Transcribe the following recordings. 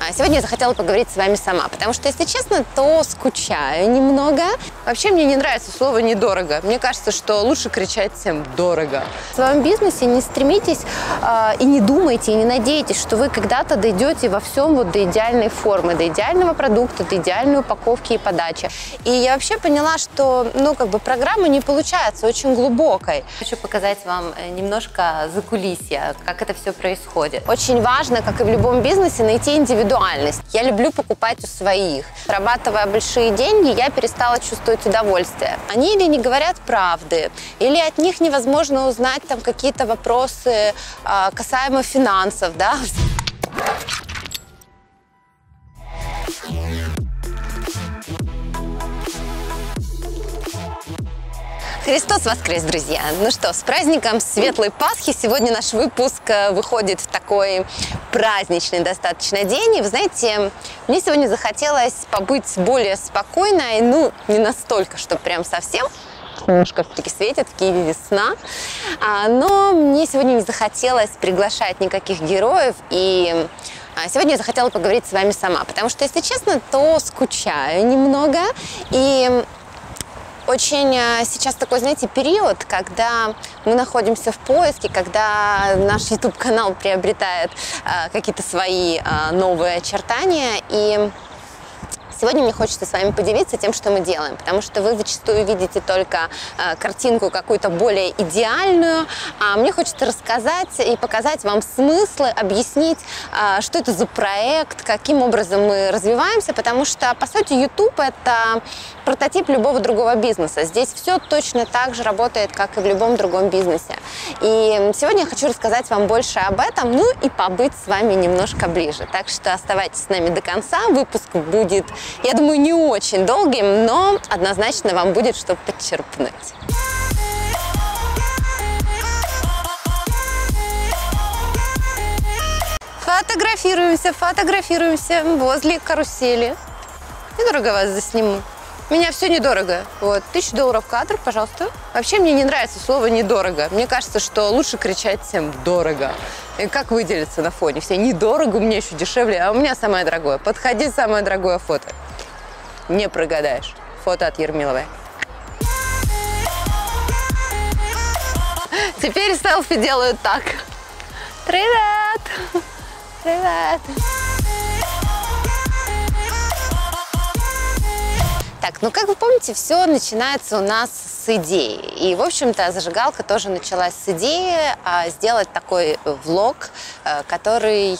Сегодня я захотела поговорить с вами сама, потому что, если честно, то скучаю немного. Вообще мне не нравится слово «недорого». Мне кажется, что лучше кричать всем «дорого». В своем бизнесе не стремитесь и не думайте, и не надейтесь, что вы когда-то дойдете во всем вот до идеальной формы, до идеального продукта, до идеальной упаковки и подачи. И я вообще поняла, что программа не получается очень глубокой. Хочу показать вам немножко закулисья, как это все происходит. Очень важно, как и в любом бизнесе, найти индивидуальность. Я люблю покупать у своих. Зарабатывая большие деньги, я перестала чувствовать удовольствие. Они или не говорят правды, или от них невозможно узнать там какие-то вопросы касаемо финансов, да. Христос воскрес, друзья! Ну что, с праздником Светлой Пасхи! Сегодня наш выпуск выходит в такой праздничный достаточно день. И вы знаете, мне сегодня захотелось побыть более спокойной, не настолько, что прям совсем. Немножко все-таки светит, в Киеве весна. Но мне сегодня не захотелось приглашать никаких героев. И сегодня я захотела поговорить с вами сама. Потому что, если честно, то скучаю немного. И очень сейчас такой, знаете, период, когда мы находимся в поиске, когда наш YouTube-канал приобретает какие-то свои новые очертания. И сегодня мне хочется с вами поделиться тем, что мы делаем, потому что вы зачастую видите только картинку какую-то более идеальную, а мне хочется рассказать и показать вам смыслы, объяснить, что это за проект, каким образом мы развиваемся, потому что, по сути, YouTube – это прототип любого другого бизнеса. Здесь все точно так же работает, как и в любом другом бизнесе. И сегодня я хочу рассказать вам больше об этом, и побыть с вами немножко ближе. Так что оставайтесь с нами до конца, выпуск будет, я думаю, не очень долгим, но однозначно вам будет что подчерпнуть. Фотографируемся возле карусели. Недорого вас засниму. У меня все недорого. Вот, $1000 кадр, пожалуйста. Вообще мне не нравится слово «недорого». Мне кажется, что лучше кричать всем «дорого». И как выделиться на фоне? Все недорого, у меня еще дешевле, а у меня самое дорогое. Подходи, самое дорогое фото. Не прогадаешь. Фото от Ермиловой. Теперь селфи делают так. Привет! Привет! Так, как вы помните, все начинается у нас с идеи. И, в общем-то, зажигалка тоже началась с идеи сделать такой влог, который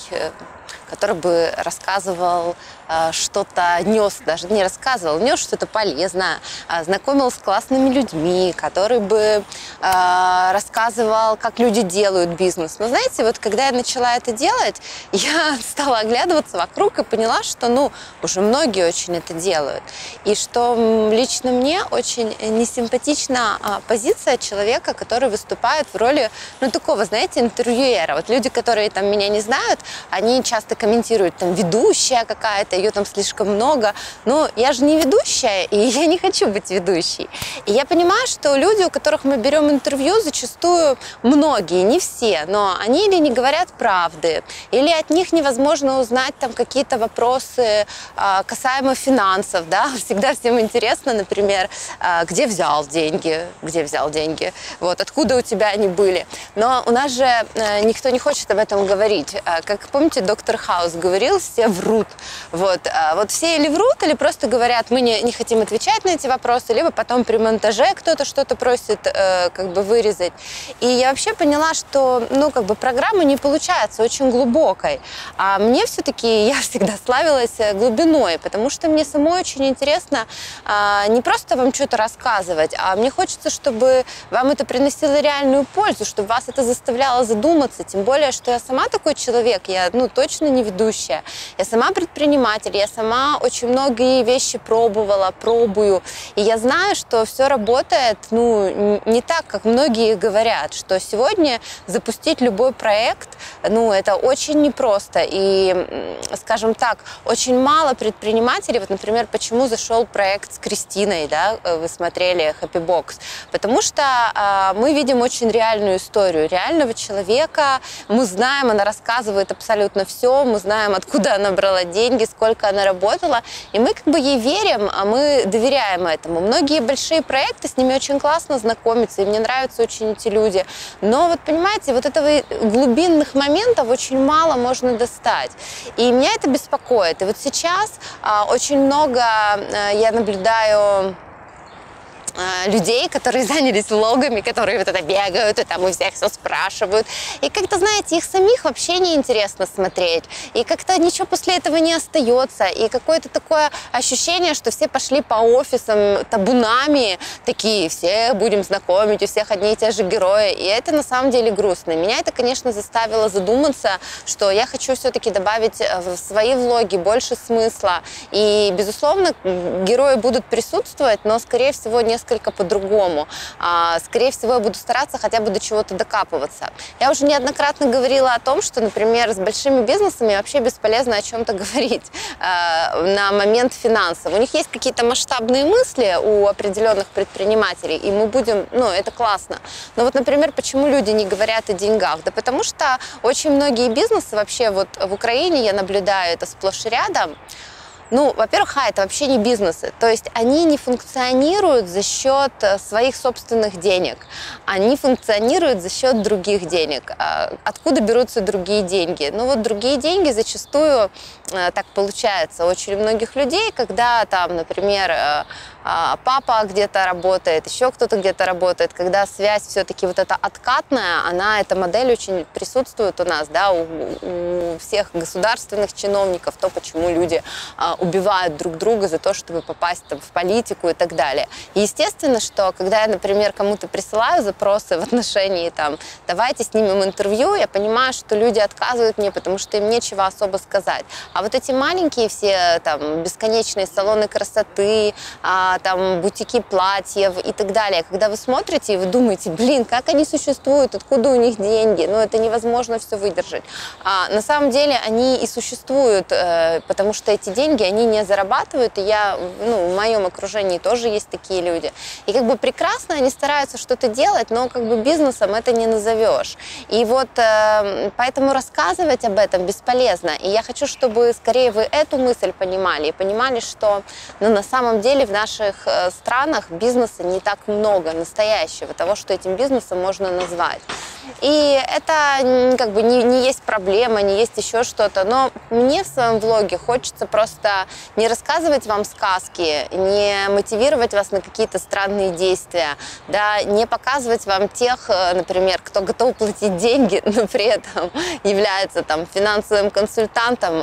бы рассказывал что-то, нес что-то полезное, знакомил с классными людьми, который бы рассказывал, как люди делают бизнес. Но знаете, вот когда я начала это делать, я стала оглядываться вокруг и поняла, что, уже многие очень это делают. И что лично мне очень несимпатична позиция человека, который выступает в роли, такого, знаете, интервьюера. Вот люди, которые там меня не знают, они часто комментируют, там, ведущая какая-то, ее там слишком много. Но я же не ведущая, и я не хочу быть ведущей. И я понимаю, что люди, у которых мы берем интервью, зачастую многие, не все, но они или не говорят правды, или от них невозможно узнать там какие-то вопросы касаемо финансов, да. Всегда всем интересно, например, где взял деньги, вот, откуда у тебя они были. Но у нас же никто не хочет об этом говорить. Как помните, доктор Хаус говорил, все врут. Вот все или врут, или просто говорят, мы не хотим отвечать на эти вопросы, либо потом при монтаже кто-то что-то просит вырезать. И я вообще поняла, что программа не получается очень глубокой. А мне все-таки, я всегда славилась глубиной, потому что мне самой очень интересно не просто вам что-то рассказывать, а мне хочется, чтобы вам это приносило реальную пользу, чтобы вас это заставляло задуматься. Тем более, что я сама такой человек, я точно не ведущая. Я сама предприниматель, я сама очень многие вещи пробую. И я знаю, что все работает, не так, как многие говорят, что сегодня запустить любой проект, это очень непросто. И, скажем так, очень мало предпринимателей, вот, например, почему зашел проект с Кристиной, да, вы смотрели Happy Box, потому что мы видим очень реальную историю реального человека, мы знаем, она рассказывает абсолютно все, мы знаем, откуда она брала деньги, сколько она работала, и мы как бы ей верим, а мы доверяем этому. Многие большие проекты, с ними очень классно знакомиться, и мне нравятся очень эти люди, но вот понимаете, вот этого глубинных моментов очень мало можно достать, и меня это беспокоит. И вот сейчас очень много я наблюдаю людей, которые занялись влогами, которые вот это бегают, и там у всех все спрашивают. И как-то, знаете, их самих вообще не интересно смотреть. И как-то ничего после этого не остается. И какое-то такое ощущение, что все пошли по офисам табунами, такие, все будем знакомить, у всех одни и те же герои. И это на самом деле грустно. Меня это, конечно, заставило задуматься, что я хочу все-таки добавить в свои влоги больше смысла. И, безусловно, герои будут присутствовать, но, скорее всего, несколько по-другому. Скорее всего, я буду стараться хотя бы до чего-то докапываться. Я уже неоднократно говорила о том, что, например, с большими бизнесами вообще бесполезно о чем-то говорить на момент финансов. У них есть какие-то масштабные мысли у определенных предпринимателей, и мы будем, это классно. Но вот, например, почему люди не говорят о деньгах? Да потому что очень многие бизнесы вообще вот в Украине, я наблюдаю это сплошь и рядом, во-первых, это вообще не бизнесы. То есть они не функционируют за счет своих собственных денег. Они функционируют за счет других денег. Откуда берутся другие деньги? Другие деньги зачастую, так получается, у очень многих людей, когда там, например, папа где-то работает, еще кто-то где-то работает, когда связь все-таки вот эта откатная, эта модель очень присутствует у нас, да, у всех государственных чиновников, то, почему люди убивают друг друга за то, чтобы попасть там, в политику и так далее. И естественно, что когда я, например, кому-то присылаю запросы в отношении, давайте снимем интервью, я понимаю, что люди отказывают мне, потому что им нечего особо сказать. А вот эти маленькие все бесконечные салоны красоты, бутики платьев и так далее. Когда вы смотрите и вы думаете, как они существуют, откуда у них деньги, это невозможно все выдержать. На самом деле они и существуют, потому что эти деньги, они не зарабатывают, и в моем окружении тоже есть такие люди. И прекрасно они стараются что-то делать, но бизнесом это не назовешь. И вот поэтому рассказывать об этом бесполезно. И я хочу, чтобы скорее вы эту мысль понимали, и понимали, что на самом деле в наших странах бизнеса не так много настоящего, того, что этим бизнесом можно назвать. И это не есть проблема, не есть еще что-то, но мне в своем влоге хочется просто не рассказывать вам сказки, не мотивировать вас на какие-то странные действия, да, не показывать вам тех, например, кто готов платить деньги, но при этом является финансовым консультантом.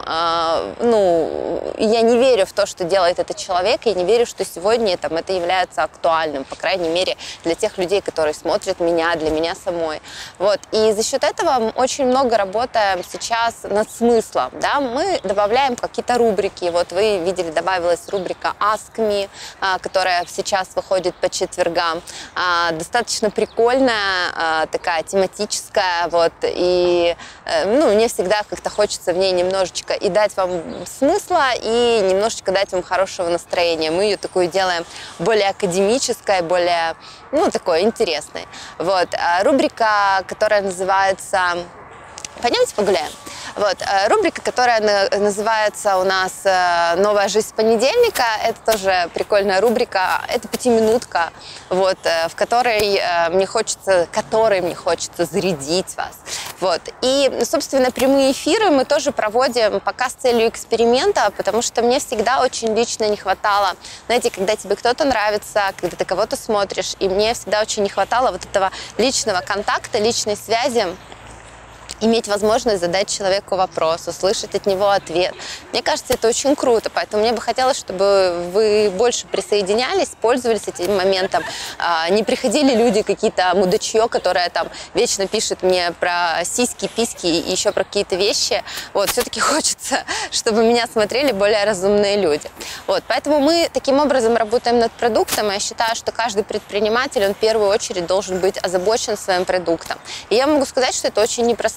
Я не верю в то, что делает этот человек, я не верю, что сегодня это является актуальным, по крайней мере, для тех людей, которые смотрят меня, для меня самой. Вот. И за счет этого очень много работаем сейчас над смыслом. Да? Мы добавляем какие-то рубрики. Вот вы видели, добавилась рубрика Ask Me, которая сейчас выходит по четвергам. Достаточно прикольная, такая тематическая. Вот. И мне всегда как-то хочется в ней немножечко и дать вам смысла, и немножечко дать вам хорошего настроения. Мы ее такую делаем более академической, более, такой интересной. Вот. Рубрика, которая называется «Пойдемте погуляем». Вот. Рубрика, которая называется у нас «Новая жизнь с понедельника». Это тоже прикольная рубрика. Это 5-минутка, вот, в которой мне хочется зарядить вас. Вот. И, собственно, прямые эфиры мы тоже проводим пока с целью эксперимента, потому что мне всегда очень лично не хватало, знаете, когда тебе кто-то нравится, когда ты кого-то смотришь, и мне всегда очень не хватало вот этого личного контакта, личной связи, иметь возможность задать человеку вопрос, услышать от него ответ. Мне кажется, это очень круто, поэтому мне бы хотелось, чтобы вы больше присоединялись, пользовались этим моментом. Не приходили люди какие-то мудачье, которое вечно пишет мне про сиськи, письки и еще про какие-то вещи. Вот, все-таки хочется, чтобы меня смотрели более разумные люди. Вот, поэтому мы таким образом работаем над продуктом, и я считаю, что каждый предприниматель, он в первую очередь должен быть озабочен своим продуктом. И я могу сказать, что это очень непростая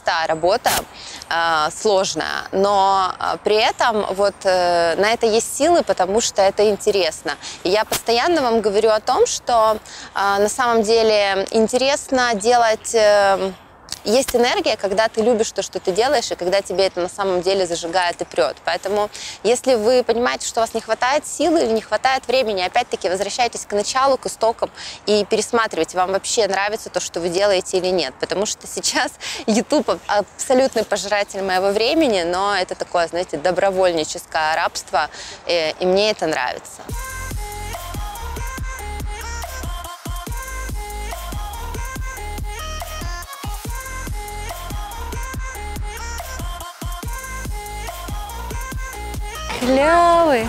непростая работа, сложная, но при этом вот на это есть силы, потому что это интересно. И я постоянно вам говорю о том, что на самом деле интересно делать... Есть энергия, когда ты любишь то, что ты делаешь, и когда тебе это на самом деле зажигает и прет. Поэтому, если вы понимаете, что у вас не хватает силы или не хватает времени, опять-таки возвращайтесь к началу, к истокам и пересматривайте, вам вообще нравится то, что вы делаете или нет. Потому что сейчас YouTube абсолютный пожиратель моего времени, но это такое, знаете, добровольническое рабство, и мне это нравится. Клевый.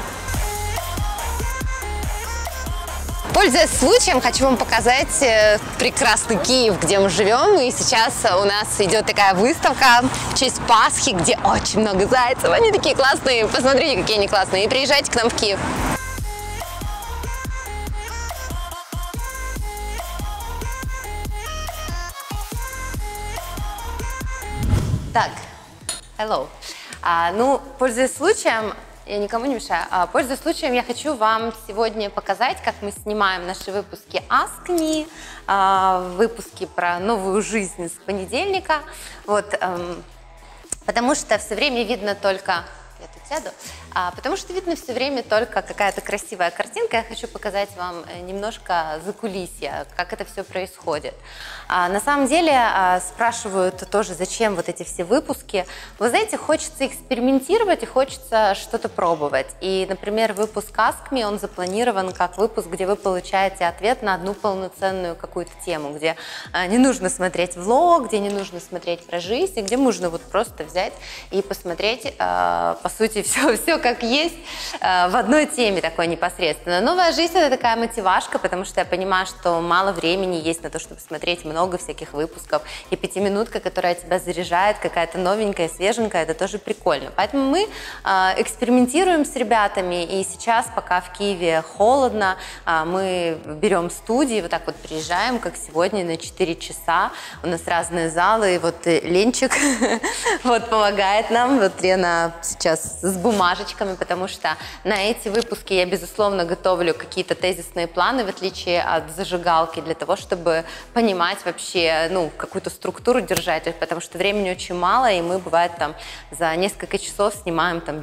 Пользуясь случаем, хочу вам показать прекрасный Киев, где мы живем. И сейчас у нас идет такая выставка в честь Пасхи, где очень много зайцев. Они такие классные. Посмотрите, какие они классные. И приезжайте к нам в Киев. Так, hello. Ну, пользуясь случаем, я никому не мешаю, пользуясь случаем, я хочу вам сегодня показать, как мы снимаем наши выпуски Ask Me, выпуски про новую жизнь с понедельника. Вот, потому что все время видно только... Я тут сяду. Потому что видно все время только какая-то красивая картинка. Я хочу показать вам немножко закулисья, как это все происходит. На самом деле спрашивают тоже, зачем вот эти все выпуски. Вы знаете, хочется экспериментировать и хочется что-то пробовать. И, например, выпуск Ask Me, он запланирован как выпуск, где вы получаете ответ на одну полноценную какую-то тему, где не нужно смотреть влог, где не нужно смотреть про жизнь, и где можно вот просто взять и посмотреть, по сути, все как есть, в одной теме такой непосредственно. Новая жизнь — это такая мотивашка, потому что я понимаю, что мало времени есть на то, чтобы смотреть много всяких выпусков. И 5-минутка, которая тебя заряжает, какая-то новенькая, свеженькая, это тоже прикольно. Поэтому мы экспериментируем с ребятами, и сейчас, пока в Киеве холодно, мы берем студии, вот так вот приезжаем, как сегодня, на 4 часа. У нас разные залы, и вот Ленчик вот помогает нам. Вот Лена сейчас с бумажечками, потому что на эти выпуски я, безусловно, готовлю какие-то тезисные планы, в отличие от зажигалки, для того, чтобы понимать вообще, ну, какую-то структуру держать, потому что времени очень мало, и мы, бывает, там за несколько часов снимаем там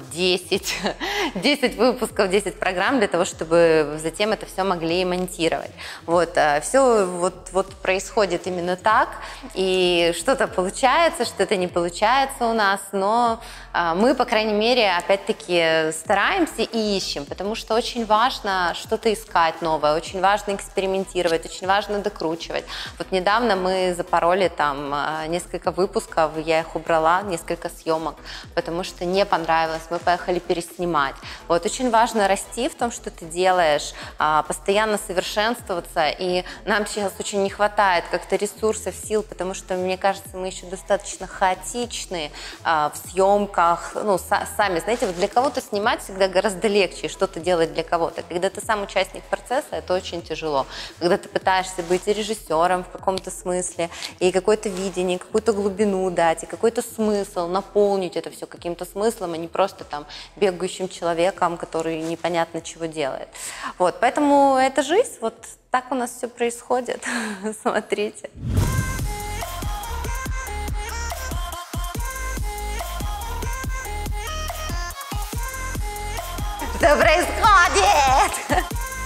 10 выпусков, 10 программ для того, чтобы затем это все могли монтировать. Вот, все вот происходит именно так, и что-то получается, что-то не получается у нас, но мы, по крайней мере, опять-таки стараемся и ищем, потому что очень важно что-то искать новое, очень важно экспериментировать, очень важно докручивать. Вот недавно мы запороли там несколько выпусков, я их убрала, несколько съемок, потому что не понравилось, мы поехали переснимать. Вот, очень важно расти в том, что ты делаешь, постоянно совершенствоваться, и нам сейчас очень не хватает как-то ресурсов, сил, потому что, мне кажется, мы еще достаточно хаотичны в съемках, ну, сами, знаете, вот для кого-то снимать всегда гораздо легче, что-то делать для кого-то. Когда ты сам участник процесса, это очень тяжело. Когда ты пытаешься быть и режиссером в каком-то смысле, и какое-то видение, какую-то глубину дать, и какой-то смысл, наполнить это все каким-то смыслом, а не просто там бегающим человеком, который непонятно чего делает. Вот, поэтому это жизнь, вот так у нас все происходит. Смотрите. Что происходит?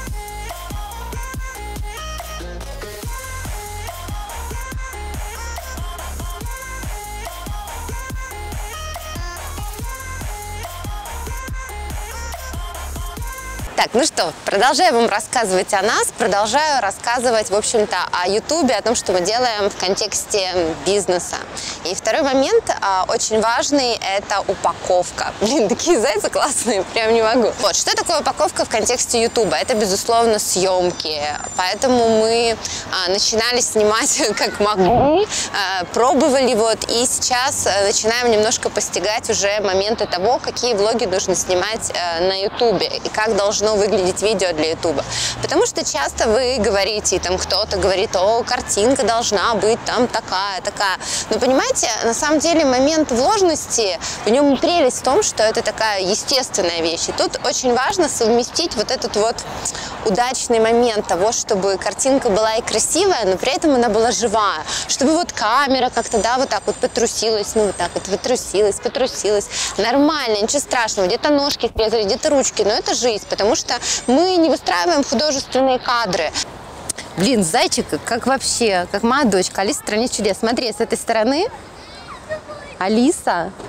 Так, ну что, продолжаю вам рассказывать о нас, продолжаю рассказывать, в общем-то, о Ютубе, о том, что мы делаем в контексте бизнеса. И второй момент, очень важный, это упаковка. Блин, такие зайцы классные, прям не могу. Вот, что такое упаковка в контексте Ютуба? Это, безусловно, съемки. Поэтому мы начинали снимать как могли, пробовали вот, и сейчас начинаем немножко постигать уже моменты того, какие влоги нужно снимать на Ютубе, и как должно должно выглядеть видео для YouTube. Потому что часто вы говорите, там кто-то говорит, о, картинка должна быть там такая. Но понимаете, на самом деле момент вложенности, в нем прелесть в том, что это такая естественная вещь. И тут очень важно совместить вот этот вот удачный момент того, чтобы картинка была и красивая, но при этом она была живая. Чтобы вот камера как-то, да, вот так вот потрусилась, ну вот так вот потрусилась. Нормально, ничего страшного. Где-то ножки срезали, где-то ручки, но это жизнь, потому что мы не выстраиваем художественные кадры. Блин, зайчик, как вообще, как моя дочка, Алиса в стране чудес. Смотри, с этой стороны Алиса.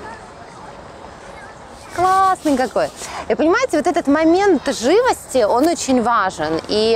Классный какой. И понимаете, вот этот момент живости, он очень важен. И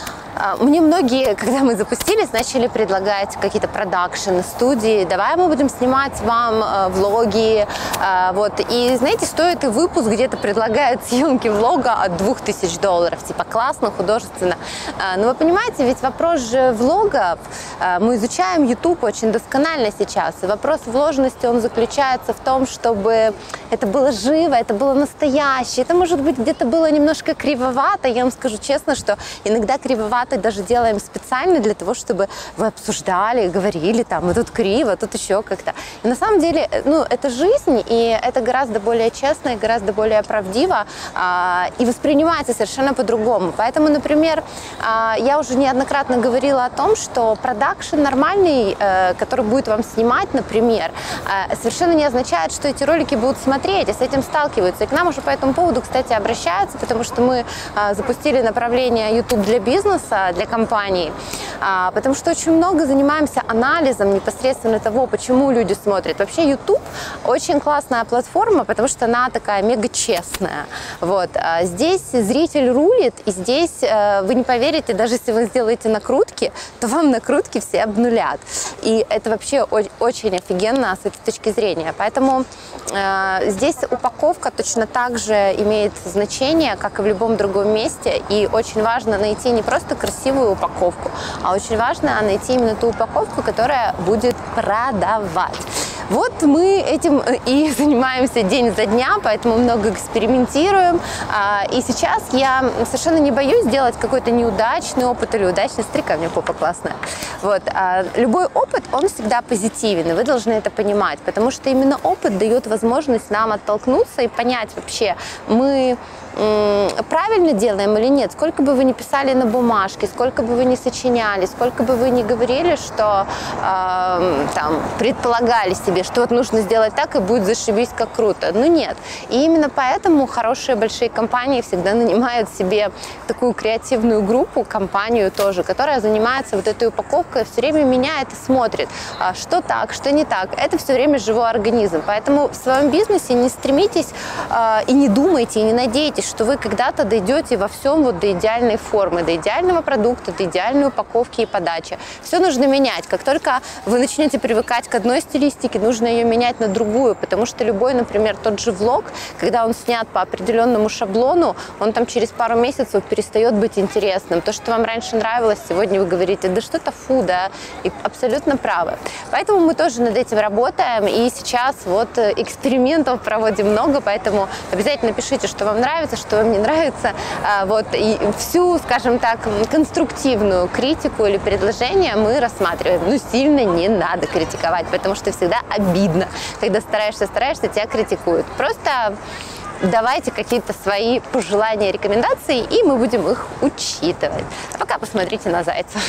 мне многие, когда мы запустились, начали предлагать какие-то продакшн-студии. Давай мы будем снимать вам влоги. Вот. И, знаете, стоит и выпуск, где-то предлагают съемки влога от $2000. Типа классно, художественно. Но вы понимаете, ведь вопрос же влогов, мы изучаем YouTube очень досконально сейчас. И вопрос вложенности, он заключается в том, чтобы это было живо, это было настоящее. Это, может быть, где-то было немножко кривовато. Я вам скажу честно, что иногда кривовато даже делаем специально для того, чтобы вы обсуждали, говорили, там, и тут криво, тут еще как-то. И на самом деле, ну, это жизнь, и это гораздо более честно, и гораздо более правдиво, и воспринимается совершенно по-другому. Поэтому, например, я уже неоднократно говорила о том, что продакшн нормальный, который будет вам снимать, например, совершенно не означает, что эти ролики будут смотреть, и с этим сталкиваются. И к нам уже по этому поводу, кстати, обращаются, потому что мы запустили направление YouTube для бизнеса, для компаний, потому что очень много занимаемся анализом непосредственно того, почему люди смотрят. Вообще YouTube очень классная платформа, потому что она такая мега честная. Вот. Здесь зритель рулит, и здесь вы не поверите, даже если вы сделаете накрутки, то вам накрутки все обнулят. И это вообще очень офигенно с этой точки зрения. Поэтому здесь упаковка точно так же имеет значение, как и в любом другом месте. И очень важно найти не просто красивую упаковку, а очень важно найти именно ту упаковку, которая будет продавать. Вот мы этим и занимаемся день за дня, поэтому много экспериментируем. И сейчас я совершенно не боюсь сделать какой-то неудачный опыт или удачный. Смотри, ко мне попа классная. Вот. Любой опыт, он всегда позитивен, и вы должны это понимать, потому что именно опыт дает возможность нам оттолкнуться и понять вообще, мы правильно делаем или нет. Сколько бы вы ни писали на бумажке, сколько бы вы ни сочиняли, сколько бы вы ни говорили, что там предполагали себе, что вот нужно сделать так и будет зашибись как круто. Ну нет. И именно поэтому хорошие большие компании всегда нанимают себе такую креативную группу, компанию тоже, которая занимается вот этой упаковкой, все время меняет и смотрит, что так, что не так. Это все время живой организм. Поэтому в своем бизнесе не стремитесь и не думайте, и не надейтесь, что вы когда-то дойдете во всем вот до идеальной формы, до идеального продукта, до идеальной упаковки и подачи. Все нужно менять. Как только вы начнете привыкать к одной стилистике, нужно ее менять на другую, потому что любой, например, тот же влог, когда он снят по определенному шаблону, он там через пару месяцев перестает быть интересным. То, что вам раньше нравилось, сегодня вы говорите, да что-то фу, да, и абсолютно правы. Поэтому мы тоже над этим работаем, и сейчас вот экспериментов проводим много, поэтому обязательно пишите, что вам нравится, что вам не нравится. Вот, и всю, скажем так, конструктивную критику или предложение мы рассматриваем. Но сильно не надо критиковать, потому что всегда обидно, когда стараешься, тебя критикуют. Просто давайте какие-то свои пожелания, рекомендации, и мы будем их учитывать. А пока посмотрите на зайцев.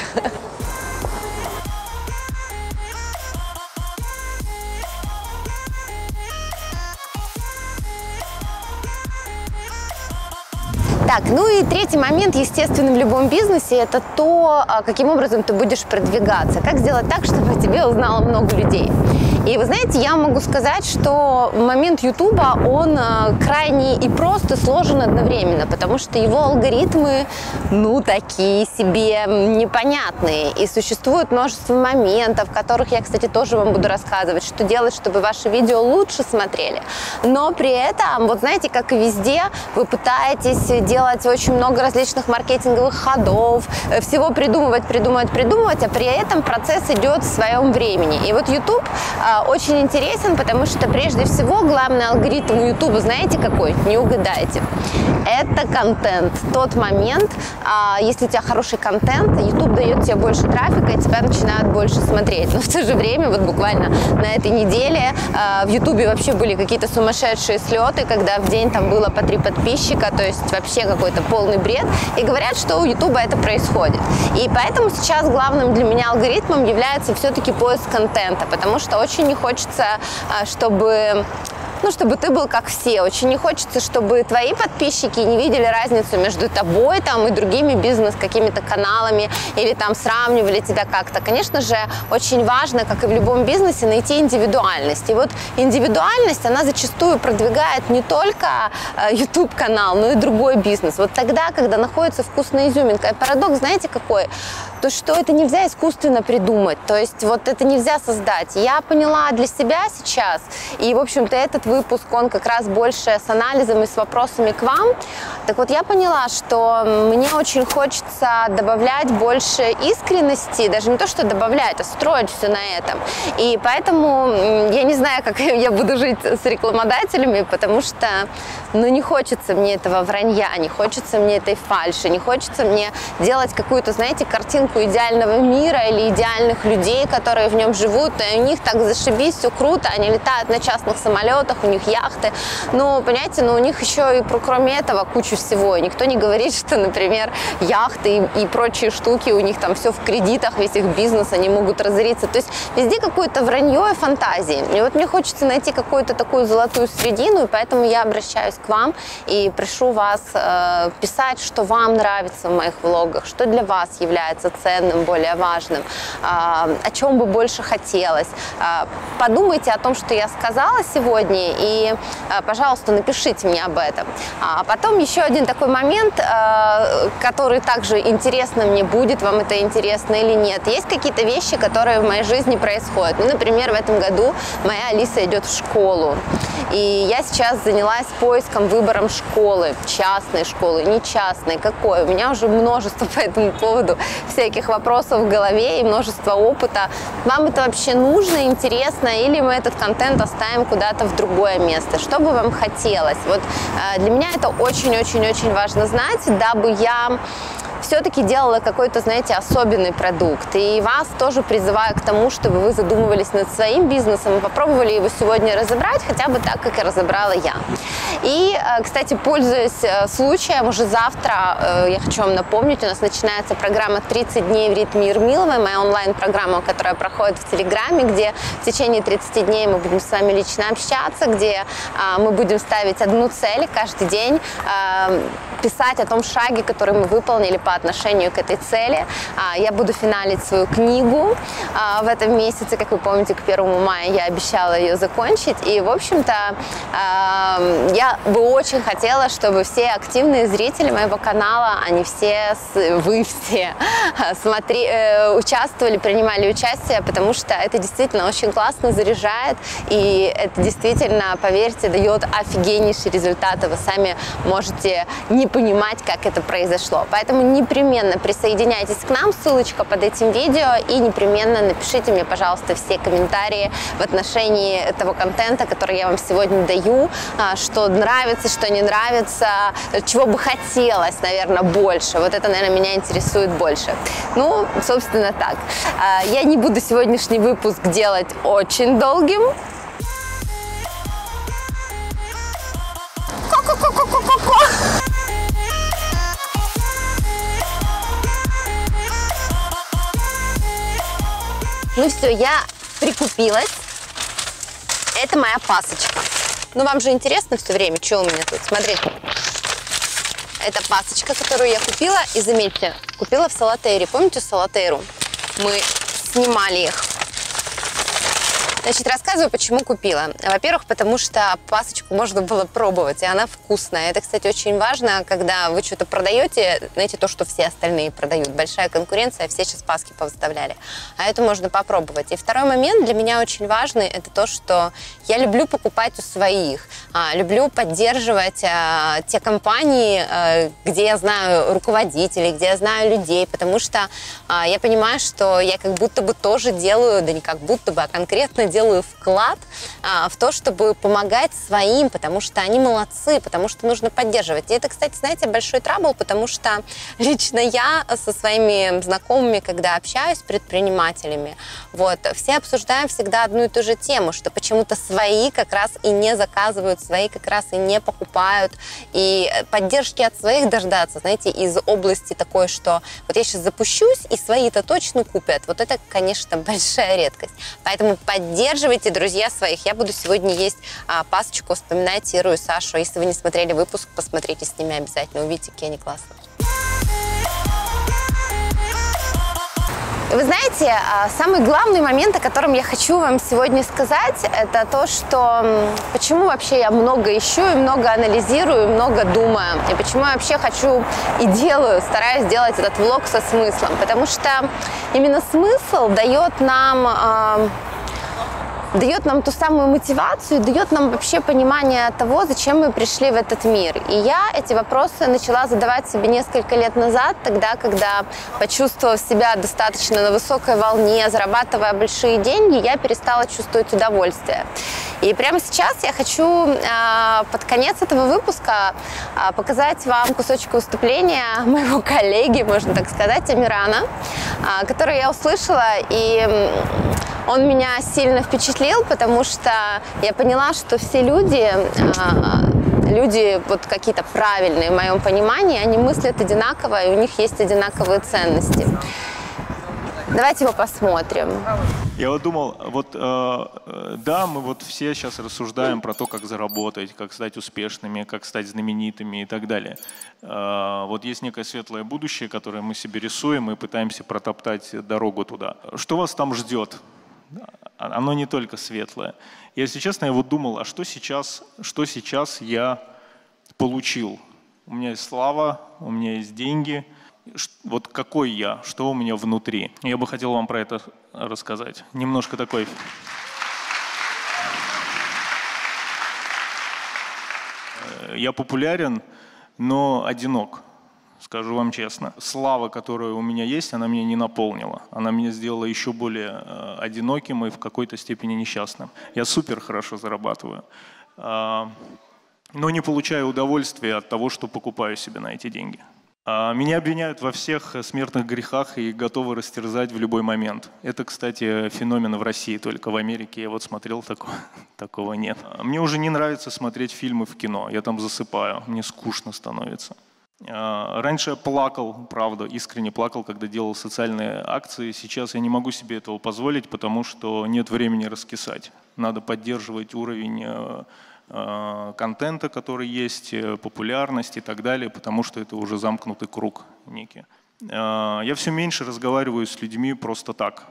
Так, ну и третий момент, естественно, в любом бизнесе, это то, каким образом ты будешь продвигаться. Как сделать так, чтобы о тебе узнало много людей. И вы знаете, я могу сказать, что момент Ютуба, он крайне и просто сложен одновременно, потому что его алгоритмы, ну, такие себе непонятные. И существует множество моментов, в которых я, кстати, тоже вам буду рассказывать, что делать, чтобы ваши видео лучше смотрели. Но при этом, вот знаете, как и везде, вы пытаетесь делать очень много различных маркетинговых ходов, всего придумывать, а при этом процесс идет в своем времени. И вот YouTube очень интересен, потому что прежде всего главный алгоритм у YouTube, знаете какой? Не угадаете. это контент. Тот момент, если у тебя хороший контент, YouTube дает тебе больше трафика, и тебя начинают больше смотреть. Но в то же время, вот буквально на этой неделе в YouTube вообще были какие-то сумасшедшие слеты, когда в день там было по 3 подписчика, то есть вообще какой-то полный бред. И говорят, что у YouTube это происходит. И поэтому сейчас главным для меня алгоритмом является все-таки поиск контента, потому что очень не хочется, чтобы ты был как все. Очень не хочется, чтобы твои подписчики не видели разницу между тобой там, и другими бизнес какими-то каналами или там сравнивали тебя как-то. Конечно же, очень важно, как и в любом бизнесе, найти индивидуальность. И вот индивидуальность, она зачастую продвигает не только YouTube-канал, но и другой бизнес. Вот тогда, когда находится вкусная изюминка. И парадокс, знаете, какой? То, что это нельзя искусственно придумать. То есть вот это нельзя создать. Я поняла для себя сейчас, и, в общем-то, этот выпуск, он как раз больше с анализом и с вопросами к вам. Так вот, я поняла, что мне очень хочется добавлять больше искренности, даже не то, что добавлять, а строить все на этом. И поэтому я не знаю, как я буду жить с рекламодателями, потому что, не хочется мне этого вранья, не хочется мне этой фальши, не хочется мне делать какую-то, знаете, картинку идеального мира или идеальных людей, которые в нем живут, и у них так зашибись, все круто, они летают на частных самолетах, у них яхты. Понимаете, у них еще и кроме этого куча всего. И никто не говорит, что, например, яхты и прочие штуки, у них там все в кредитах, весь их бизнес, они могут разориться. То есть везде какое-то вранье и фантазии. И вот мне хочется найти какую-то такую золотую середину, и поэтому я обращаюсь к вам и прошу вас писать, что вам нравится в моих влогах, что для вас является ценным, более важным, о чем бы больше хотелось. Подумайте о том, что я сказала сегодня, и, пожалуйста, напишите мне об этом. А потом еще один такой момент, который также интересно мне будет, вам это интересно или нет. Есть какие-то вещи, которые в моей жизни происходят. Например, в этом году моя Алиса идет в школу. И я сейчас занялась поиском, выбором школы, частной школы, не частной, какой. У меня уже множество по этому поводу всяких вопросов в голове и множество опыта. Вам это вообще нужно, интересно, или мы этот контент оставим куда-то в другое место? Что бы вам хотелось? Вот для меня это очень-очень-очень важно знать, дабы я все-таки делала какой-то, знаете, особенный продукт. И вас тоже призываю к тому, чтобы вы задумывались над своим бизнесом и попробовали его сегодня разобрать, хотя бы так, как и разобрала я. И, кстати, пользуясь случаем, уже завтра, я хочу вам напомнить, у нас начинается программа «30 дней в ритме Ермиловой», моя онлайн-программа, которая проходит в Телеграме, где в течение 30 дней мы будем с вами лично общаться, где мы будем ставить одну цель каждый день, писать о том шаге, который мы выполнили по отношению к этой цели. Я буду финалить свою книгу в этом месяце. Как вы помните, к 1 мая я обещала ее закончить. И, в общем-то, я бы очень хотела, чтобы все активные зрители моего канала, вы все участвовали, принимали участие, потому что это действительно очень классно заряжает. И это действительно, поверьте, дает офигеннейшие результаты. Вы сами можете не понимать, как это произошло. Поэтому непременно присоединяйтесь к нам, ссылочка под этим видео, и непременно напишите мне, пожалуйста, все комментарии в отношении этого контента, который я вам сегодня даю, что нравится, что не нравится, чего бы хотелось, наверное, больше. Вот это, наверное, меня интересует больше. Собственно, так. Я не буду сегодняшний выпуск делать очень долгим. Все, я прикупилась. Это моя пасочка. Вам же интересно все время, что у меня тут. Смотрите. Это пасочка, которую я купила. И заметьте, купила в Салатейре. Помните Салатейру? Мы снимали их. Значит, рассказываю, почему купила. Во-первых, потому что пасочку можно было пробовать, и она вкусная. Это, кстати, очень важно, когда вы что-то продаете, знаете, то, что все остальные продают. Большая конкуренция, все сейчас паски повыставляли. А это можно попробовать. И второй момент для меня очень важный, это то, что я люблю покупать у своих. Люблю поддерживать те компании, где я знаю руководителей, где я знаю людей, потому что я понимаю, что я как будто бы тоже делаю, да не как будто бы, а конкретно делаю вклад в то, чтобы помогать своим, потому что они молодцы, потому что нужно поддерживать. И это, кстати, знаете, большой трабл, потому что лично я со своими знакомыми, когда общаюсь с предпринимателями, вот, все обсуждаем всегда одну и ту же тему, что почему-то свои как раз и не заказывают, свои как раз и не покупают. И поддержки от своих дождаться, знаете, из области такой, что вот я сейчас запущусь, и свои-то точно купят. Вот это, конечно, большая редкость. Поэтому поддерживайте, друзья, своих. Я буду сегодня есть пасочку, вспоминайте Иру и Сашу. Если вы не смотрели выпуск, посмотрите с ними обязательно. Увидите, какие они классные. Вы знаете, самый главный момент, о котором я хочу вам сегодня сказать, это то, что почему вообще я много ищу и много анализирую, и много думаю. И почему я вообще хочу и делаю, стараюсь делать этот влог со смыслом. Потому что именно смысл дает нам ту самую мотивацию, дает нам вообще понимание того, зачем мы пришли в этот мир. И я эти вопросы начала задавать себе несколько лет назад, тогда, когда, почувствовав себя достаточно на высокой волне, зарабатывая большие деньги, я перестала чувствовать удовольствие. И прямо сейчас я хочу под конец этого выпуска показать вам кусочек выступления моего коллеги, можно так сказать, Амирана, который я услышала, и он меня сильно впечатлил, потому что я поняла, что все люди вот какие-то правильные, в моем понимании, они мыслят одинаково, и у них есть одинаковые ценности. Давайте его посмотрим. Я вот думал, да, мы вот все сейчас рассуждаем про то, как заработать, как стать успешными, как стать знаменитыми и так далее. Вот есть некое светлое будущее, которое мы себе рисуем и пытаемся протоптать дорогу туда. Что вас там ждет? Оно не только светлое. Если честно, я вот думал, а что сейчас я получил? У меня есть слава, у меня есть деньги. Вот какой я, что у меня внутри? Я бы хотел вам про это рассказать. Немножко такой... Я популярен, но одинок. Скажу вам честно, слава, которая у меня есть, она меня не наполнила. Она меня сделала еще более одиноким и в какой-то степени несчастным. Я супер хорошо зарабатываю, но не получаю удовольствия от того, что покупаю себе на эти деньги. Меня обвиняют во всех смертных грехах и готовы растерзать в любой момент. Это, кстати, феномен в России, только в Америке я вот смотрел, такого нет. Мне уже не нравится смотреть фильмы в кино, я там засыпаю, мне скучно становится. Раньше я плакал, правда, искренне плакал, когда делал социальные акции. Сейчас я не могу себе этого позволить, потому что нет времени раскисать. Надо поддерживать уровень контента, который есть, популярность и так далее, потому что это уже замкнутый круг некий. Я все меньше разговариваю с людьми просто так,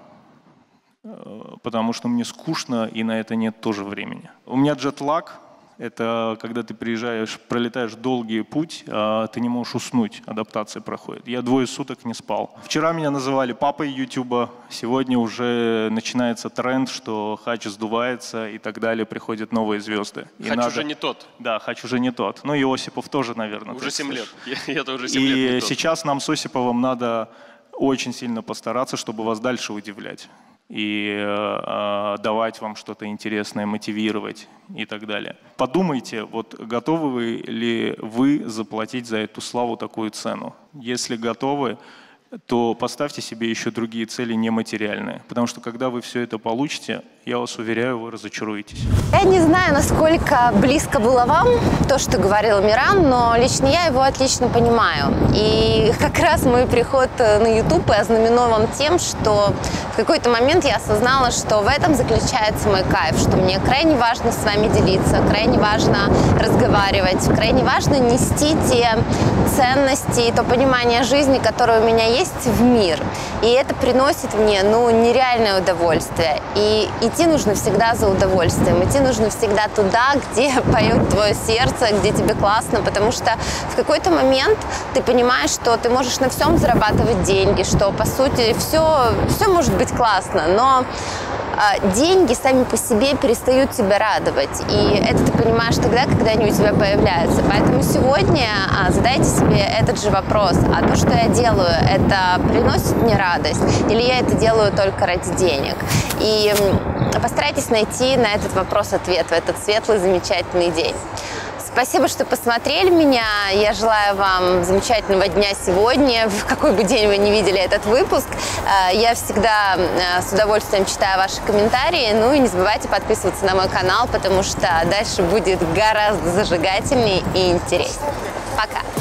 потому что мне скучно и на это нет тоже времени. У меня джетлаг. Это когда ты приезжаешь, пролетаешь долгий путь, а ты не можешь уснуть, адаптация проходит. Я 2 суток не спал. Вчера меня называли папой Ютуба, сегодня уже начинается тренд, что хач сдувается и так далее, приходят новые звезды. Хач уже не тот. Да, хач уже не тот. Ну и Осипов тоже, наверное. Уже 7 лет. Я-то уже 7 лет не И тот. сейчас нам с Осиповым надо очень сильно постараться, чтобы вас дальше удивлять. И давать вам что-то интересное, мотивировать и так далее. Подумайте, вот готовы ли вы заплатить за эту славу такую цену? Если готовы, то поставьте себе еще другие цели нематериальные. Потому что когда вы все это получите, я вас уверяю, вы разочаруетесь. Я не знаю, насколько близко было вам то, что говорил Амиран, но лично я его отлично понимаю. И как раз мой приход на YouTube ознаменован тем, что в какой-то момент я осознала, что в этом заключается мой кайф, что мне крайне важно с вами делиться, крайне важно разговаривать, крайне важно нести те ценности и то понимание жизни, которое у меня есть, в мир. И это приносит мне, нереальное удовольствие. И идти нужно всегда за удовольствием, идти нужно всегда туда, где поет твое сердце, где тебе классно, потому что в какой-то момент ты понимаешь, что ты можешь на всем зарабатывать деньги, что по сути все может быть классно, но деньги сами по себе перестают тебя радовать. И это ты понимаешь тогда, когда они у тебя появляются. Поэтому сегодня задайте себе этот же вопрос. А то, что я делаю, это приносит мне радость? Или я это делаю только ради денег? И постарайтесь найти на этот вопрос ответ в этот светлый, замечательный день. Спасибо, что посмотрели меня. Я желаю вам замечательного дня сегодня, в какой бы день вы не видели этот выпуск. Я всегда с удовольствием читаю ваши комментарии. Ну и не забывайте подписываться на мой канал, потому что дальше будет гораздо зажигательнее и интереснее. Пока!